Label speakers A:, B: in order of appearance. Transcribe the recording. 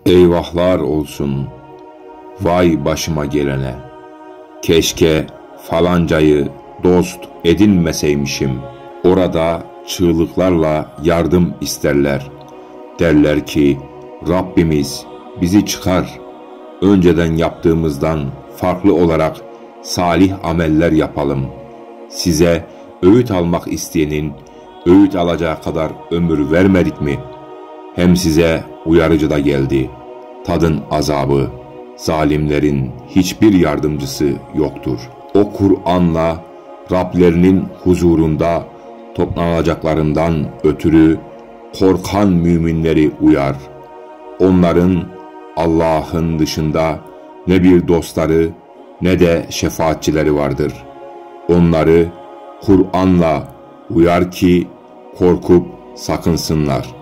A: Eyvahlar olsun, vay başıma gelene. Keşke falancayı dost edinmeseymişim. Orada çığlıklarla yardım isterler. Derler ki, Rabbimiz bizi çıkar. Önceden yaptığımızdan farklı olarak salih ameller yapalım. Size öğüt almak isteyenin öğüt alacağı kadar ömür vermedik mi? Hem size uyarıcı da geldi. Tadın azabı. Zalimlerin hiçbir yardımcısı yoktur. O Kur'an'la Rablerinin huzurunda toplanacaklarından ötürü korkan müminleri uyar. Onların Allah'ın dışında ne bir dostları ne de şefaatçileri vardır. Onları Kur'an'la uyar ki korkup sakınsınlar.